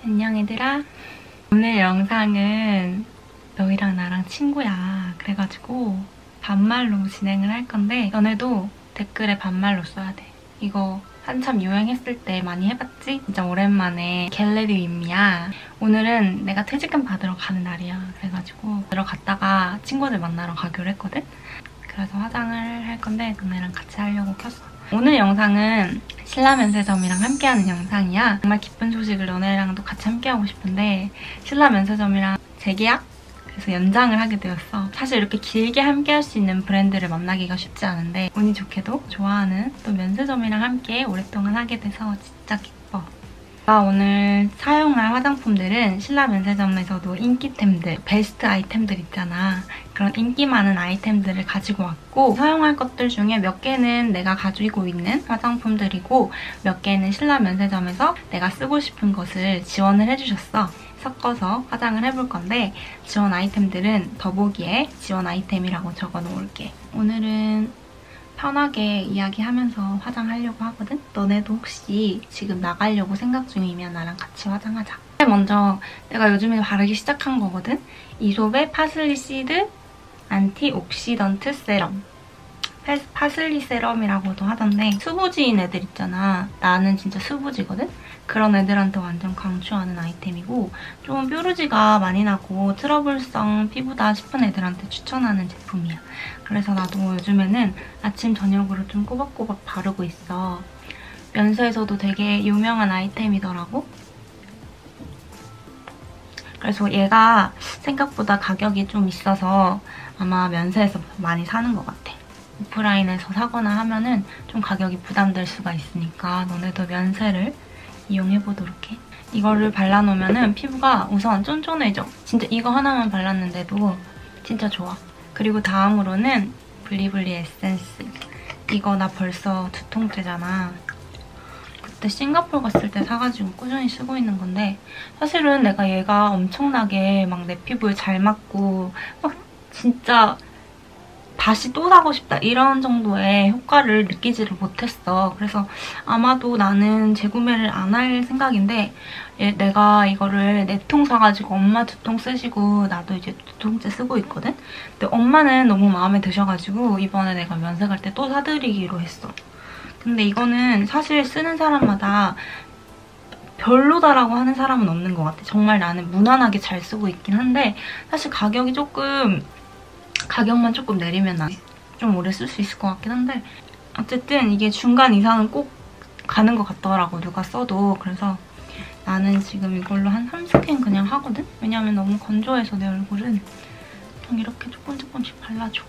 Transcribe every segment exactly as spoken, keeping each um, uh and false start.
안녕 얘들아. 오늘 영상은 너희랑 나랑 친구야. 그래가지고 반말로 진행을 할 건데 너네도 댓글에 반말로 써야 돼. 이거 한참 유행했을 때 많이 해봤지? 진짜 오랜만에 겟레디 윗미야. 오늘은 내가 퇴직금 받으러 가는 날이야. 그래가지고 들어갔다가 친구들 만나러 가기로 했거든? 그래서 화장을 할 건데 너네랑 같이 하려고 켰어. 오늘 영상은 신라 면세점이랑 함께하는 영상이야. 정말 기쁜 소식을 너네랑도 같이 함께하고 싶은데 신라 면세점이랑 재계약? 그래서 연장을 하게 되었어. 사실 이렇게 길게 함께할 수 있는 브랜드를 만나기가 쉽지 않은데 운이 좋게도 좋아하는 또 면세점이랑 함께 오랫동안 하게 돼서 진짜 기뻐. 제가 오늘 사용할 화장품들은 신라 면세점에서도 인기템들, 베스트 아이템들 있잖아. 그런 인기 많은 아이템들을 가지고 왔고 사용할 것들 중에 몇 개는 내가 가지고 있는 화장품들이고 몇 개는 신라 면세점에서 내가 쓰고 싶은 것을 지원을 해주셨어. 섞어서 화장을 해볼 건데 지원 아이템들은 더보기에 지원 아이템이라고 적어 놓을게. 오늘은 편하게 이야기하면서 화장하려고 하거든? 너네도 혹시 지금 나가려고 생각 중이면 나랑 같이 화장하자. 먼저 내가 요즘에 바르기 시작한 거거든? 이솝의 파슬리 시드 안티옥시던트 세럼. 파슬리 세럼이라고도 하던데 수부지인 애들 있잖아. 나는 진짜 수부지거든? 그런 애들한테 완전 강추하는 아이템이고 좀 뾰루지가 많이 나고 트러블성 피부다 싶은 애들한테 추천하는 제품이야. 그래서 나도 요즘에는 아침 저녁으로 좀 꼬박꼬박 바르고 있어. 면세에서도 되게 유명한 아이템이더라고. 그래서 얘가 생각보다 가격이 좀 있어서 아마 면세에서 많이 사는 것 같아. 오프라인에서 사거나 하면은 좀 가격이 부담될 수가 있으니까 너네도 면세를 이용해보도록 해. 이거를 발라놓으면은 피부가 우선 쫀쫀해져. 진짜 이거 하나만 발랐는데도 진짜 좋아. 그리고 다음으로는 블리블리 에센스. 이거 나 벌써 두 통째잖아. 그때 싱가포르 갔을 때 사가지고 꾸준히 쓰고 있는 건데 사실은 내가 얘가 엄청나게 막 내 피부에 잘 맞고 막 진짜 다시 또 사고 싶다 이런 정도의 효과를 느끼지를 못했어. 그래서 아마도 나는 재구매를 안 할 생각인데 얘, 내가 이거를 네 통 사가지고 엄마 두 통 쓰시고 나도 이제 두 통째 쓰고 있거든? 근데 엄마는 너무 마음에 드셔가지고 이번에 내가 면세 갈 때 또 사드리기로 했어. 근데 이거는 사실 쓰는 사람마다 별로다라고 하는 사람은 없는 것 같아. 정말 나는 무난하게 잘 쓰고 있긴 한데 사실 가격이 조금 가격만 조금 내리면 좀 오래 쓸 수 있을 것 같긴 한데 어쨌든 이게 중간 이상은 꼭 가는 것 같더라고 누가 써도. 그래서 나는 지금 이걸로 한 삼 스캔 그냥 하거든? 왜냐면 너무 건조해서 내 얼굴은 그냥 이렇게 조금 조금씩 발라줘.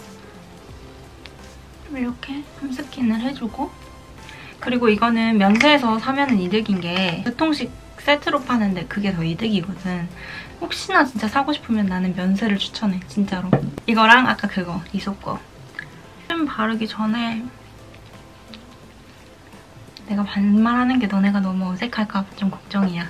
이렇게 삼 스캔을 해주고 그리고 이거는 면세에서 사면은 이득인 게 두 통씩 세트로 파는데 그게 더 이득이거든. 혹시나 진짜 사고 싶으면 나는 면세를 추천해, 진짜로. 이거랑 아까 그거, 이솝 거. 좀 바르기 전에 내가 반말하는 게 너네가 너무 어색할까 봐 좀 걱정이야.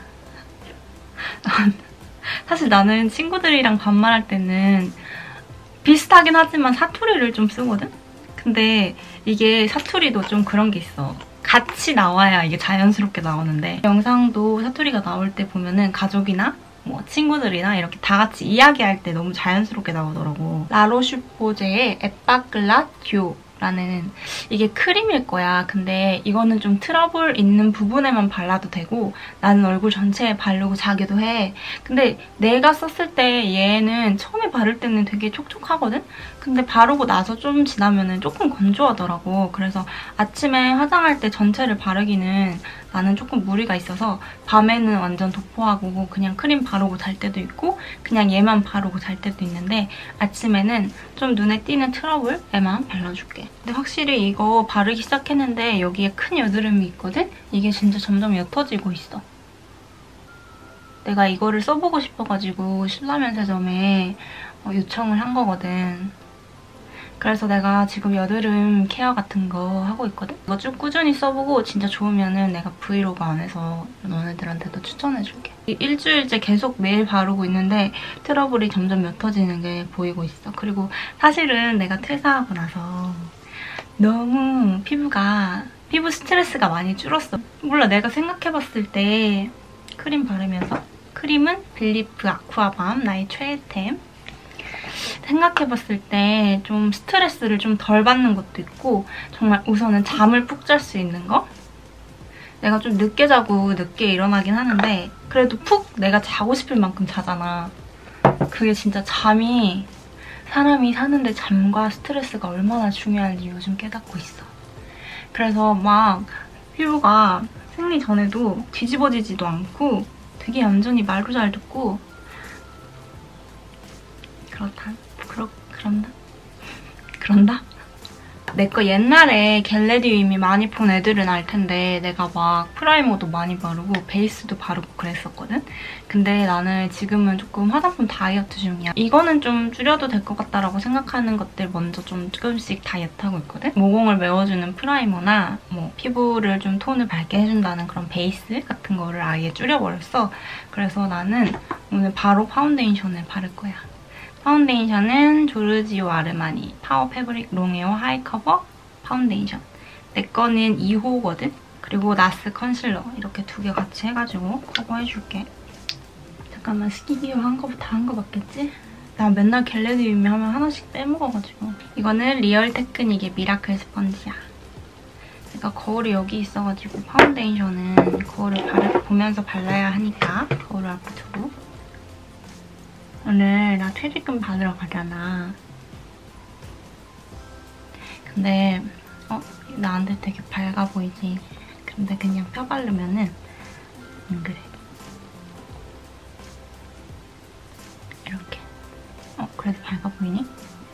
사실 나는 친구들이랑 반말할 때는 비슷하긴 하지만 사투리를 좀 쓰거든? 근데 이게 사투리도 좀 그런 게 있어. 같이 나와야 이게 자연스럽게 나오는데 영상도 사투리가 나올 때 보면은 가족이나 뭐 친구들이나 이렇게 다 같이 이야기할 때 너무 자연스럽게 나오더라고. 라로슈포제의 에빠글라 듀오라는 이게 크림일 거야. 근데 이거는 좀 트러블 있는 부분에만 발라도 되고 나는 얼굴 전체에 바르고 자기도 해. 근데 내가 썼을 때 얘는 처음에 바를 때는 되게 촉촉하거든? 근데 바르고 나서 좀 지나면은 조금 건조하더라고. 그래서 아침에 화장할 때 전체를 바르기는 나는 조금 무리가 있어서 밤에는 완전 도포하고 그냥 크림 바르고 잘 때도 있고 그냥 얘만 바르고 잘 때도 있는데 아침에는 좀 눈에 띄는 트러블에만 발라줄게. 근데 확실히 이거 바르기 시작했는데 여기에 큰 여드름이 있거든? 이게 진짜 점점 옅어지고 있어. 내가 이거를 써보고 싶어가지고 신라 면세점에 요청을 한 거거든. 그래서 내가 지금 여드름 케어 같은 거 하고 있거든? 이거 쭉 꾸준히 써보고 진짜 좋으면은 내가 브이로그 안에서 너네들한테도 추천해줄게. 일주일째 계속 매일 바르고 있는데 트러블이 점점 옅어지는 게 보이고 있어. 그리고 사실은 내가 퇴사하고 나서 너무 피부가 피부 스트레스가 많이 줄었어. 몰라, 내가 생각해봤을 때 크림 바르면서. 크림은 빌리프 아쿠아밤, 나의 최애템. 생각해봤을 때 좀 스트레스를 좀 덜 받는 것도 있고 정말 우선은 잠을 푹 잘 수 있는 거? 내가 좀 늦게 자고 늦게 일어나긴 하는데 그래도 푹 내가 자고 싶을 만큼 자잖아. 그게 진짜 잠이 사람이 사는데 잠과 스트레스가 얼마나 중요한지 요즘 깨닫고 있어. 그래서 막 피부가 생리 전에도 뒤집어지지도 않고 되게 얌전히 말도 잘 듣고 그렇다. 그렇, 그런다? 그런다? 내 거 옛날에 겟레디임이 많이 본 애들은 알 텐데 내가 막 프라이머도 많이 바르고 베이스도 바르고 그랬었거든? 근데 나는 지금은 조금 화장품 다이어트 중이야. 이거는 좀 줄여도 될 것 같다라고 생각하는 것들 먼저 좀 조금씩 다이어트하고 있거든? 모공을 메워주는 프라이머나 뭐 피부를 좀 톤을 밝게 해준다는 그런 베이스 같은 거를 아예 줄여버렸어. 그래서 나는 오늘 바로 파운데이션을 바를 거야. 파운데이션은 조르지오 아르마니 파워 패브릭 롱웨어 하이 커버 파운데이션. 내 거는 이 호거든? 그리고 나스 컨실러 이렇게 두 개 같이 해가지고 커버해줄게. 잠깐만 스키비오 한 거부터 한 거 맞겠지? 나 맨날 겟레디임이 하면 하나씩 빼먹어가지고. 이거는 리얼 테크닉의 미라클 스펀지야. 내가 거울이 여기 있어가지고 파운데이션은 거울을 바르, 보면서 발라야 하니까 거울을 앞에 두고. 오늘 나 퇴직금 받으러 가잖아. 근데 어? 나한테 되게 밝아 보이지? 근데 그냥 펴 바르면은 안 그래. 이렇게. 어? 그래도 밝아 보이니?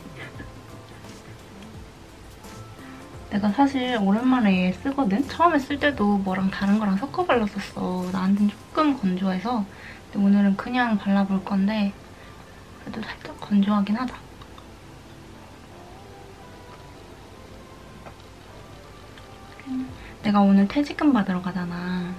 내가 사실 오랜만에 얘 쓰거든? 처음에 쓸 때도 뭐랑 다른 거랑 섞어 발랐었어. 나한테는 조금 건조해서. 근데 오늘은 그냥 발라볼 건데 그래도 살짝 건조하긴 하다. 내가 오늘 퇴직금 받으러 가잖아.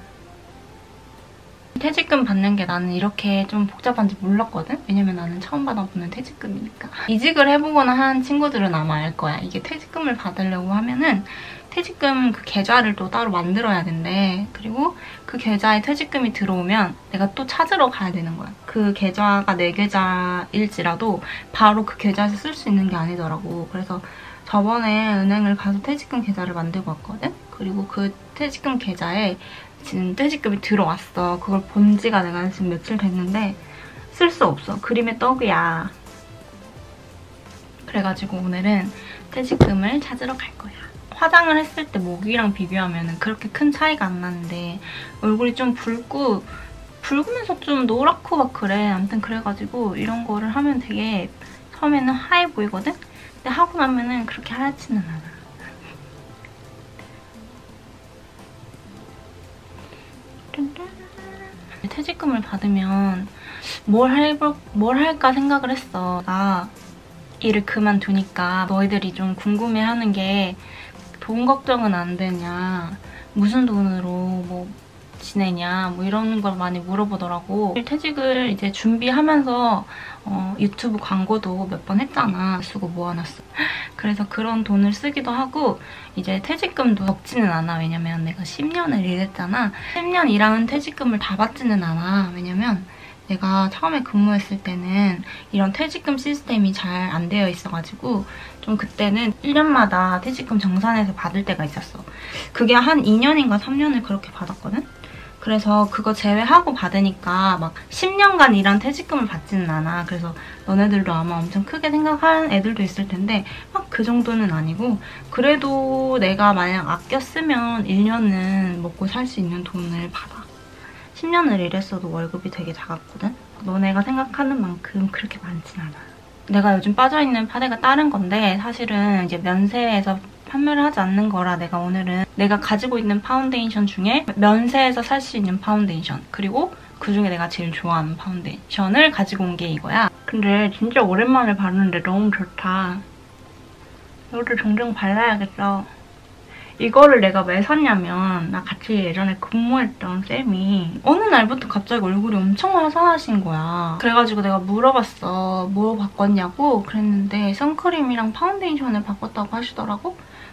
퇴직금 받는 게 나는 이렇게 좀 복잡한지 몰랐거든? 왜냐면 나는 처음 받아보는 퇴직금이니까. 이직을 해보거나 한 친구들은 아마 알 거야. 이게 퇴직금을 받으려고 하면은 퇴직금 그 계좌를 또 따로 만들어야 된대. 그리고 그 계좌에 퇴직금이 들어오면 내가 또 찾으러 가야 되는 거야. 그 계좌가 내 계좌일지라도 바로 그 계좌에서 쓸 수 있는 게 아니더라고. 그래서 저번에 은행을 가서 퇴직금 계좌를 만들고 왔거든? 그리고 그 퇴직금 계좌에 지금 퇴직금이 들어왔어. 그걸 본 지가 내가 지금 며칠 됐는데 쓸 수 없어. 그림의 떡이야. 그래가지고 오늘은 퇴직금을 찾으러 갈 거야. 화장을 했을 때 모기랑 비교하면 그렇게 큰 차이가 안 나는데 얼굴이 좀 붉고 붉으면서 좀 노랗고 막 그래. 아무튼 그래가지고 이런 거를 하면 되게 처음에는 하얘 보이거든? 근데 하고 나면은 그렇게 하얗지는 않아. 퇴직금을 받으면 뭘, 할, 뭘 할까 생각을 했어. 나 일을 그만두니까 너희들이 좀 궁금해하는 게 돈 걱정은 안 되냐, 무슨 돈으로 뭐 지내냐, 뭐 이런 걸 많이 물어보더라고. 퇴직을 이제 준비하면서 어, 유튜브 광고도 몇 번 했잖아. 쓰고 모아놨어. 그래서 그런 돈을 쓰기도 하고 이제 퇴직금도 적지는 않아. 왜냐면 내가 십 년을 일했잖아. 십 년 일하면 퇴직금을 다 받지는 않아. 왜냐면 내가 처음에 근무했을 때는 이런 퇴직금 시스템이 잘 안 되어 있어가지고 좀 그때는 일 년마다 퇴직금 정산해서 받을 때가 있었어. 그게 한 이 년인가 삼 년을 그렇게 받았거든? 그래서 그거 제외하고 받으니까 막 십 년간 일한 퇴직금을 받지는 않아. 그래서 너네들도 아마 엄청 크게 생각하는 애들도 있을 텐데 막 그 정도는 아니고 그래도 내가 만약 아껴 쓰면 일 년은 먹고 살 수 있는 돈을 받아. 십 년을 일했어도 월급이 되게 작았거든? 너네가 생각하는 만큼 그렇게 많진 않아. 내가 요즘 빠져있는 파데가 다른 건데 사실은 이제 면세에서 판매를 하지 않는 거라 내가 오늘은 내가 가지고 있는 파운데이션 중에 면세에서 살 수 있는 파운데이션 그리고 그중에 내가 제일 좋아하는 파운데이션을 가지고 온 게 이거야. 근데 진짜 오랜만에 바르는데 너무 좋다. 이것도 종종 발라야겠어. 이거를 내가 왜 샀냐면 나 같이 예전에 근무했던 쌤이 어느 날부터 갑자기 얼굴이 엄청 화사하신 거야. 그래가지고 내가 물어봤어. 뭐 바꿨냐고? 그랬는데 선크림이랑 파운데이션을 바꿨다고 하시더라고?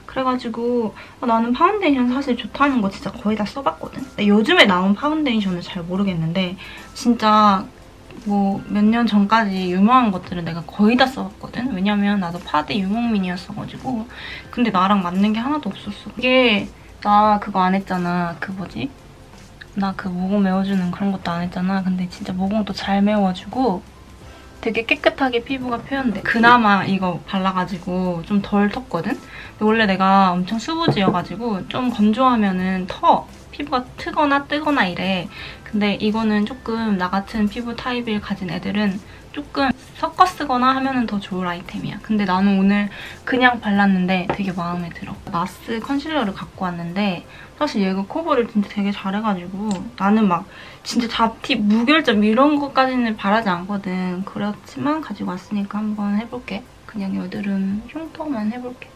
그래가지고 아, 나는 파운데이션 사실 좋다는 거 진짜 거의 다 써봤거든? 근데 요즘에 나온 파운데이션은 잘 모르겠는데 진짜 뭐 몇 년 전까지 유명한 것들은 내가 거의 다 써봤거든? 왜냐면 나도 파데 유목민이었어가지고. 근데 나랑 맞는 게 하나도 없었어. 이게 나 그거 안 했잖아. 그 뭐지? 나 그 모공 메워주는 그런 것도 안 했잖아. 근데 진짜 모공도 잘 메워주고 되게 깨끗하게 피부가 표현돼. 그나마 이거 발라가지고 좀 덜 텄거든? 근데 원래 내가 엄청 수부지여가지고 좀 건조하면은 터! 피부가 트거나 뜨거나 이래. 근데 이거는 조금 나 같은 피부 타입을 가진 애들은 조금 섞어 쓰거나 하면은 더 좋을 아이템이야. 근데 나는 오늘 그냥 발랐는데 되게 마음에 들어. 나스 컨실러를 갖고 왔는데 사실 얘가 커버를 진짜 되게 잘해가지고 나는 막 진짜 잡티, 무결점 이런 것까지는 바라지 않거든. 그렇지만 가지고 왔으니까 한번 해볼게. 그냥 여드름 흉터만 해볼게.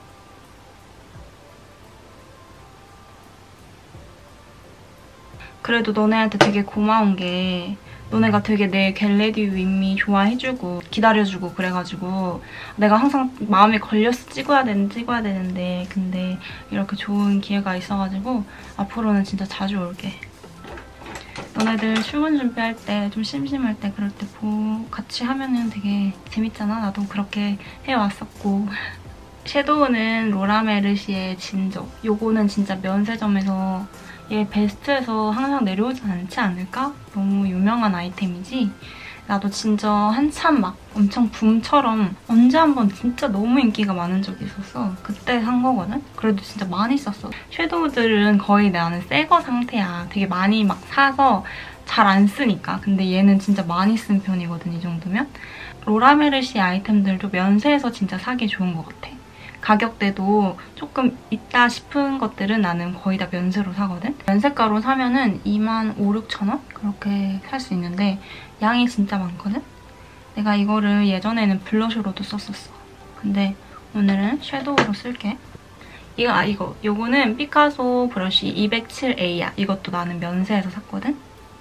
그래도 너네한테 되게 고마운 게 너네가 되게 내 겟레디 윗미 좋아해주고 기다려주고 그래가지고 내가 항상 마음에 걸려서 찍어야 되는 찍어야 되는데 근데 이렇게 좋은 기회가 있어가지고 앞으로는 진짜 자주 올게. 너네들 출근 준비할 때 좀 심심할 때 그럴 때 보 같이 하면은 되게 재밌잖아. 나도 그렇게 해왔었고. 섀도우는 로라메르시의 진저. 요거는 진짜 면세점에서 얘 베스트에서 항상 내려오지 않지 않을까? 너무 유명한 아이템이지? 나도 진짜 한참 막 엄청 붐처럼 언제 한번 진짜 너무 인기가 많은 적이 있었어. 그때 산 거거든? 그래도 진짜 많이 썼어. 섀도우들은 거의 나는 새거 상태야. 되게 많이 막 사서 잘 안 쓰니까. 근데 얘는 진짜 많이 쓴 편이거든, 이 정도면. 로라메르시 아이템들도 면세에서 진짜 사기 좋은 것 같아. 가격대도 조금 있다 싶은 것들은 나는 거의 다 면세로 사거든? 면세가로 사면은 이만 오천, 육천 원? 그렇게 살 수 있는데 양이 진짜 많거든? 내가 이거를 예전에는 블러셔로도 썼었어. 근데 오늘은 섀도우로 쓸게. 이거, 아, 이거. 요거는 피카소 브러쉬 이백칠 에이야. 이것도 나는 면세에서 샀거든?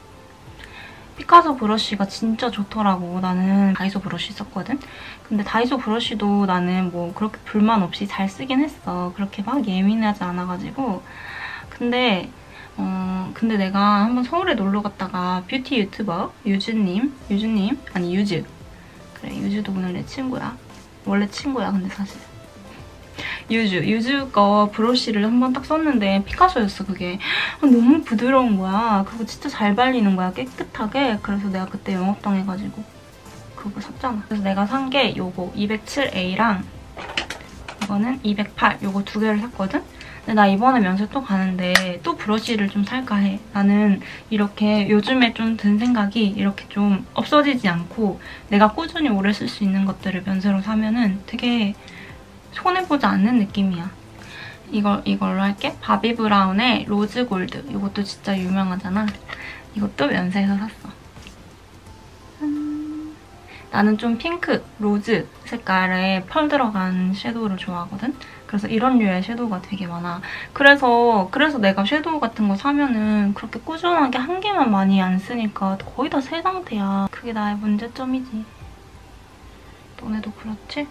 피카소 브러쉬가 진짜 좋더라고. 나는 다이소 브러쉬 썼거든? 근데 다이소 브러쉬도 나는 뭐 그렇게 불만 없이 잘 쓰긴 했어. 그렇게 막 예민하지 않아가지고. 근데 어 근데 내가 한번 서울에 놀러 갔다가 뷰티 유튜버 유주님, 유주님? 아니 유주. 그래, 유주도 오늘 내 친구야. 원래 친구야, 근데 사실. 유주, 유주 거 브러쉬를 한번 딱 썼는데 피카소였어, 그게. 아, 너무 부드러운 거야. 그리고 진짜 잘 발리는 거야, 깨끗하게. 그래서 내가 그때 영업당해가지고 그거 샀잖아. 그래서 내가 산 게 요거 이백칠 에이랑 이거는 이백팔, 요거 두 개를 샀거든? 근데 나 이번에 면세 또 가는데 또 브러쉬를 좀 살까 해. 나는 이렇게 요즘에 좀 든 생각이 이렇게 좀 없어지지 않고 내가 꾸준히 오래 쓸 수 있는 것들을 면세로 사면은 되게 손해보지 않는 느낌이야. 이걸, 이걸로 할게. 바비 브라운의 로즈 골드. 이것도 진짜 유명하잖아. 이것도 면세에서 샀어. 음... 나는 좀 핑크, 로즈 색깔의 펄 들어간 섀도우를 좋아하거든? 그래서 이런 류의 섀도우가 되게 많아. 그래서 그래서 내가 섀도우 같은 거 사면은 그렇게 꾸준하게 한 개만 많이 안 쓰니까 거의 다 새 상태야. 그게 나의 문제점이지. 너네도 그렇지?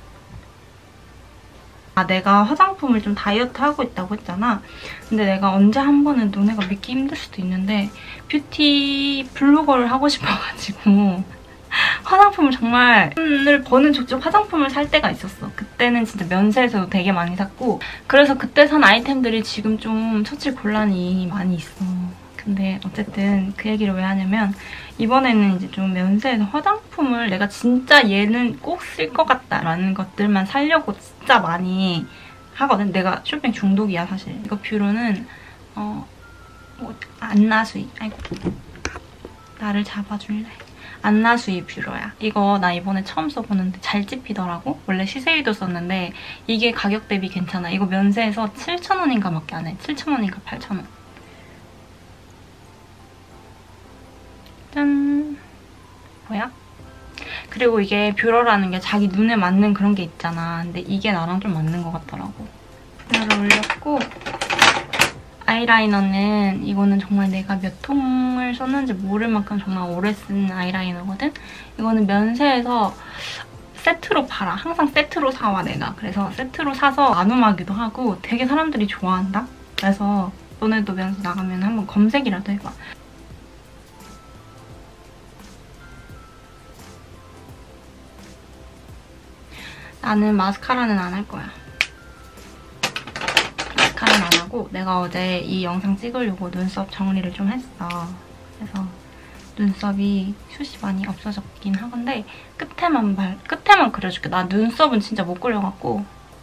아, 내가 화장품을 좀 다이어트 하고 있다고 했잖아. 근데 내가 언제 한 번은 너네가 믿기 힘들 수도 있는데 뷰티 블로거를 하고 싶어가지고 화장품을 정말 돈을 버는 족족 화장품을 살 때가 있었어. 그때는 진짜 면세에서도 되게 많이 샀고 그래서 그때 산 아이템들이 지금 좀 처칠 곤란이 많이 있어. 근데 어쨌든 그 얘기를 왜 하냐면 이번에는 이제 좀 면세에서 화장품을 내가 진짜 얘는 꼭 쓸 것 같다라는 것들만 사려고 진짜 많이 하거든. 내가 쇼핑 중독이야, 사실. 이거 뷰러는 어, 뭐, 안나수이. 아이고. 나를 잡아줄래? 안나수이 뷰러야. 이거 나 이번에 처음 써보는데 잘 찝히더라고. 원래 시세이도 썼는데 이게 가격 대비 괜찮아. 이거 면세에서 칠천 원인가 밖에 안 해. 칠천 원인가 팔천 원. 짠! 뭐야? 그리고 이게 뷰러라는 게 자기 눈에 맞는 그런 게 있잖아. 근데 이게 나랑 좀 맞는 것 같더라고. 뷰러를 올렸고 아이라이너는 이거는 정말 내가 몇 통을 썼는지 모를 만큼 정말 오래 쓴 아이라이너거든? 이거는 면세에서 세트로 팔아. 항상 세트로 사와 내가. 그래서 세트로 사서 나눔하기도 하고 되게 사람들이 좋아한다? 그래서 너네도 면세 나가면 한번 검색이라도 해봐. 나는 마스카라는 안 할 거야. 마스카라는 안 하고 내가 어제 이 영상 찍으려고 눈썹 정리를 좀 했어. 그래서 눈썹이 숱이 많이 없어졌긴 하건데 끝에만 발, 끝에만 그려줄게. 나 눈썹은 진짜 못 그려갖고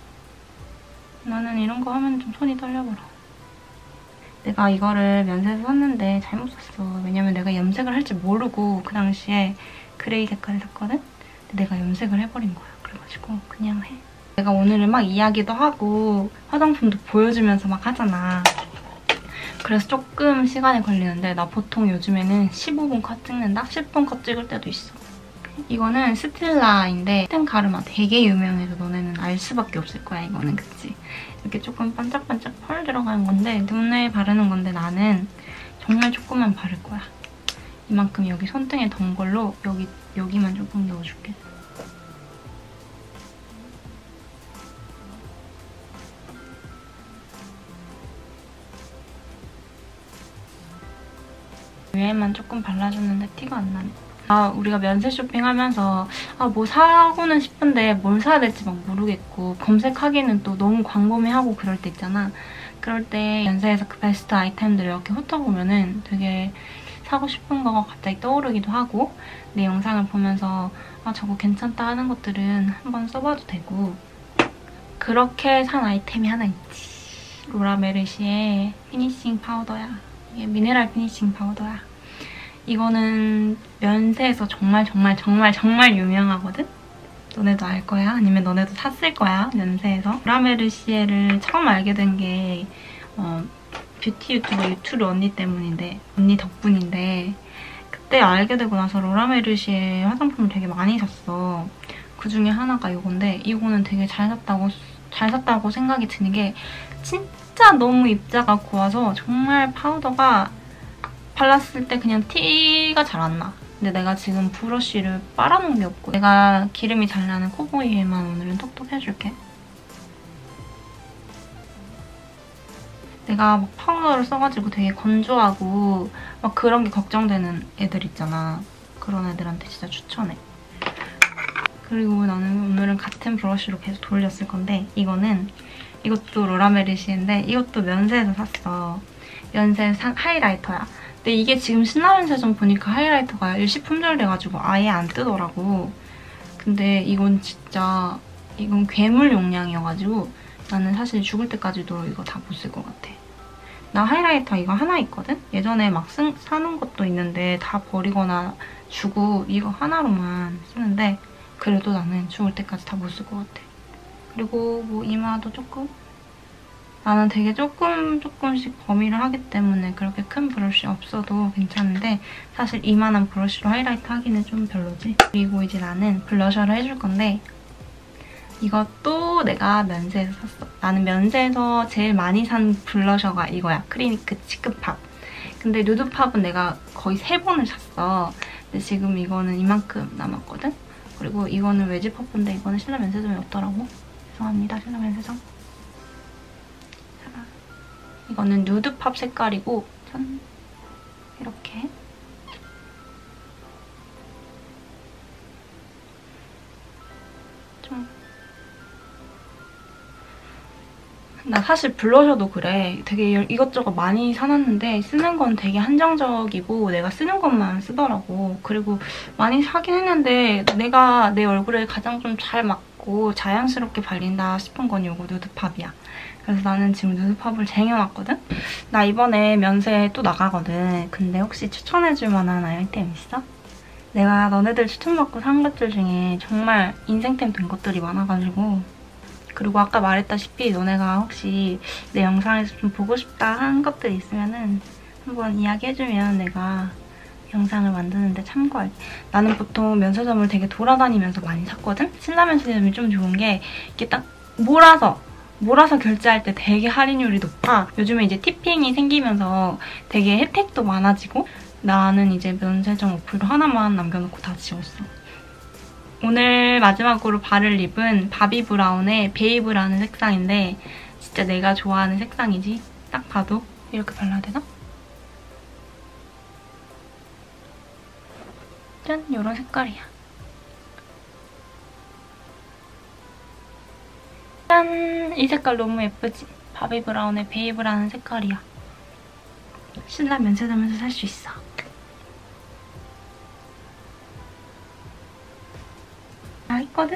나는 이런 거 하면 좀 손이 떨려버려. 내가 이거를 면세에서 샀는데 잘못 샀어. 왜냐면 내가 염색을 할 줄 모르고 그 당시에 그레이 색깔을 샀거든? 근데 내가 염색을 해버린 거야. 그래가지고 그냥 해. 내가 오늘은 막 이야기도 하고 화장품도 보여주면서 막 하잖아. 그래서 조금 시간이 걸리는데 나 보통 요즘에는 십오 분 컷 찍는다? 십 분 컷 찍을 때도 있어. 이거는 스틸라인데 스텐가르마 되게 유명해서 너네는 알 수밖에 없을 거야, 이거는. 그치? 이렇게 조금 반짝반짝 펄 들어가는 건데 눈에 바르는 건데 나는 정말 조금만 바를 거야. 이만큼 여기 손등에 던 걸로 여기, 여기만 조금 넣어줄게. 위에만 조금 발라줬는데 티가 안 나네. 아, 우리가 면세 쇼핑하면서 아, 뭐 사고는 싶은데 뭘 사야 될지 막 모르겠고 검색하기는 또 너무 광범위하고 그럴 때 있잖아. 그럴 때 면세에서 그 베스트 아이템들을 이렇게 훑어보면은 되게 사고 싶은 거가 갑자기 떠오르기도 하고 내 영상을 보면서 아, 저거 괜찮다 하는 것들은 한번 써봐도 되고 그렇게 산 아이템이 하나 있지. 로라 메르시의 피니싱 파우더야. 이게 미네랄 피니싱 파우더야. 이거는 면세에서 정말 정말 정말 정말 유명하거든? 너네도 알 거야? 아니면 너네도 샀을 거야, 면세에서. 로라 메르시에를 처음 알게 된 게 어, 뷰티 유튜버 유튜브 언니 때문인데, 언니 덕분인데 그때 알게 되고 나서 로라 메르시에 화장품을 되게 많이 샀어. 그중에 하나가 이건데 이거는 되게 잘 샀다고, 잘 샀다고 생각이 드는 게 진짜 너무 입자가 고와서 정말 파우더가 발랐을 때 그냥 티가 잘 안 나. 근데 내가 지금 브러쉬를 빨아놓은 게 없고 내가 기름이 잘 나는 코 부위에만 오늘은 톡톡 해줄게. 내가 막 파우더를 써가지고 되게 건조하고 막 그런 게 걱정되는 애들 있잖아. 그런 애들한테 진짜 추천해. 그리고 나는 오늘은 같은 브러쉬로 계속 돌렸을 건데 이거는 이것도 로라 메르시인데 이것도 면세에서 샀어. 면세 하이라이터야. 근데 이게 지금 신라면세점 보니까 하이라이터가 일시품절 돼가지고 아예 안 뜨더라고. 근데 이건 진짜 이건 괴물 용량이어가지고 나는 사실 죽을 때까지도 이거 다 못 쓸 것 같아. 나 하이라이터 이거 하나 있거든? 예전에 막 쓰, 사는 것도 있는데 다 버리거나 주고 이거 하나로만 쓰는데 그래도 나는 죽을 때까지 다 못 쓸 것 같아. 그리고 뭐 이마도 조금? 나는 되게 조금 조금씩 범위를 하기 때문에 그렇게 큰 브러쉬 없어도 괜찮은데 사실 이만한 브러쉬로 하이라이터 하기는 좀 별로지. 그리고 이제 나는 블러셔를 해줄 건데 이것도 내가 면세에서 샀어. 나는 면세에서 제일 많이 산 블러셔가 이거야. 크리니크 치크팝. 근데 누드팝은 내가 거의 세 번을 샀어. 근데 지금 이거는 이만큼 남았거든? 그리고 이거는 외지 퍼프인데 이거는 신라 면세점에 없더라고. 죄송합니다, 신라 면세점. 이거는 누드팝 색깔이고 짠! 이렇게 좀 나 사실 블러셔도 그래. 되게 이것저것 많이 사놨는데 쓰는 건 되게 한정적이고 내가 쓰는 것만 쓰더라고. 그리고 많이 사긴 했는데 내가 내 얼굴에 가장 좀 잘 맞고 자연스럽게 발린다 싶은 건 이거 누드팝이야. 그래서 나는 지금 누드팝을 쟁여놨거든? 나 이번에 면세 또 나가거든. 근데 혹시 추천해줄 만한 아이템 있어? 내가 너네들 추천받고 산 것들 중에 정말 인생템 된 것들이 많아가지고 그리고 아까 말했다시피 너네가 혹시 내 영상에서 좀 보고 싶다 한 것들 있으면은 한번 이야기해주면 내가 영상을 만드는데 참고할게. 나는 보통 면세점을 되게 돌아다니면서 많이 샀거든? 신라 면세점이 좀 좋은 게 이렇게 딱 몰아서 몰아서 결제할 때 되게 할인율이 높아. 요즘에 이제 티핑이 생기면서 되게 혜택도 많아지고 나는 이제 면세점 어플도 하나만 남겨놓고 다 지웠어. 오늘 마지막으로 바를 립은 바비 브라운의 베이브라는 색상인데 진짜 내가 좋아하는 색상이지. 딱 봐도 이렇게 발라야 되나? 짠! 이런 색깔이야. 짠! 이 색깔 너무 예쁘지? 바비 브라운의 베이브라는 색깔이야. 신라 면세점에서 살 수 있어. 다 있거든?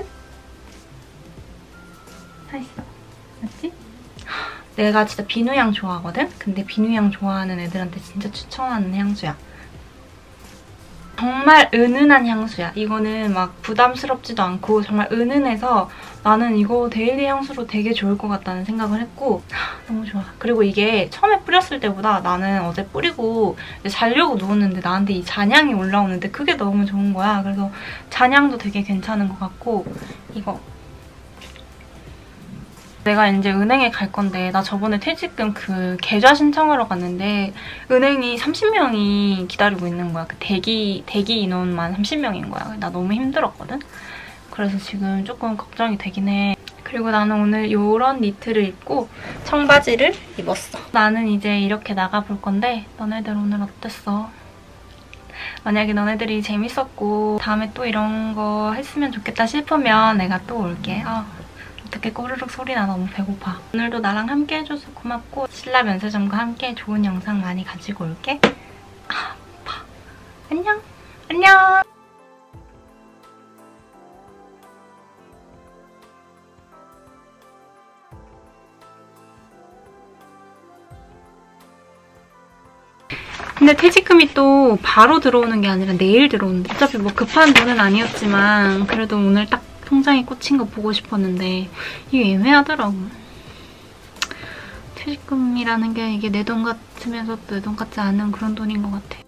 다 있어. 맞지? 내가 진짜 비누향 좋아하거든? 근데 비누향 좋아하는 애들한테 진짜 추천하는 향수야. 정말 은은한 향수야. 이거는 막 부담스럽지도 않고 정말 은은해서 나는 이거 데일리 향수로 되게 좋을 것 같다는 생각을 했고 너무 좋아. 그리고 이게 처음에 뿌렸을 때보다 나는 어제 뿌리고 자려고 누웠는데 나한테 이 잔향이 올라오는데 그게 너무 좋은 거야. 그래서 잔향도 되게 괜찮은 것 같고 이거 내가 이제 은행에 갈 건데 나 저번에 퇴직금 그 계좌 신청하러 갔는데 은행이 삼십 명이 기다리고 있는 거야. 그 대기, 대기 인원만 삼십 명인 거야. 나 너무 힘들었거든? 그래서 지금 조금 걱정이 되긴 해. 그리고 나는 오늘 이런 니트를 입고 청바지를 입었어. 나는 이제 이렇게 나가볼 건데 너네들 오늘 어땠어? 만약에 너네들이 재밌었고 다음에 또 이런 거 했으면 좋겠다 싶으면 내가 또 올게. 아. 어떻게 꼬르륵 소리나. 너무 배고파. 오늘도 나랑 함께 해줘서 고맙고 신라 면세점과 함께 좋은 영상 많이 가지고 올게. 아, 아파. 안녕. 안녕. 근데 퇴직금이 또 바로 들어오는 게 아니라 내일 들어오는데 어차피 뭐 급한 돈은 아니었지만 그래도 오늘 딱 통장에 꽂힌 거 보고 싶었는데 이게 애매하더라고. 퇴직금이라는 게 이게 내 돈 같으면서 내 돈 같지 않은 그런 돈인 것 같아.